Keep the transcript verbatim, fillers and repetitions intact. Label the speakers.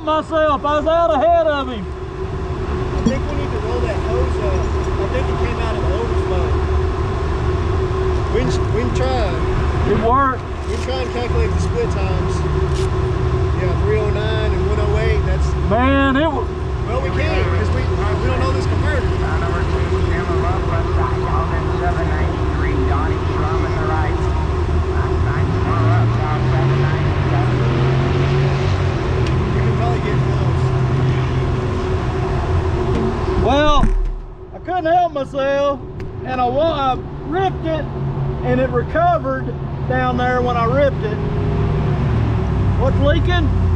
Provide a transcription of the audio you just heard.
Speaker 1: myself. I was out ahead of him.
Speaker 2: I think we need to roll that hose up. I think it came out of the overflow. We can, we can try.
Speaker 1: It worked.
Speaker 2: We can try and calculate the split times. Yeah, three oh nine and one oh eight. That's
Speaker 1: Man, it was.
Speaker 2: well, we can't because we we don't know this converter.
Speaker 3: seven ninety-three, Donnie Strum in the right. Nine more up, down seven ninety-seven.
Speaker 2: You can probably get close.
Speaker 1: Well, I couldn't help myself, and I, I ripped it, and it recovered down there when I ripped it. What's leaking?